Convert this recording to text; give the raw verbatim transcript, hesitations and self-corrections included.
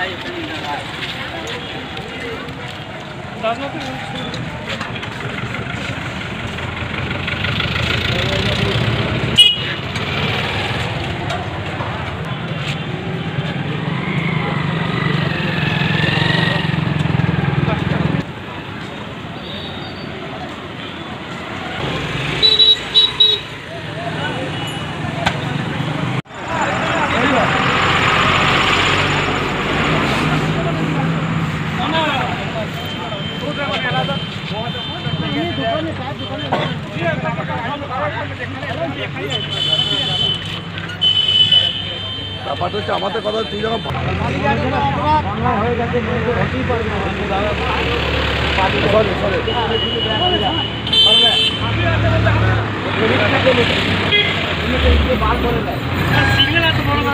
ব্যাপারটা হচ্ছে আমাদের কথা তুই যখন হয়ে গেছে সরি সরি